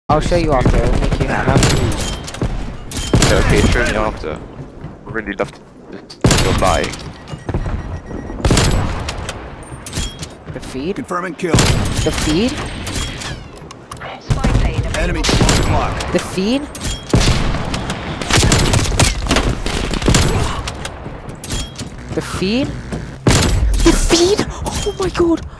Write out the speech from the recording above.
I'll show you after. It'll make you happy. Yeah, okay, show me after. I really love to go lying. The feed? Confirming kill. The feed? Enemy clock. The feed? The feed? The feed? Oh my god!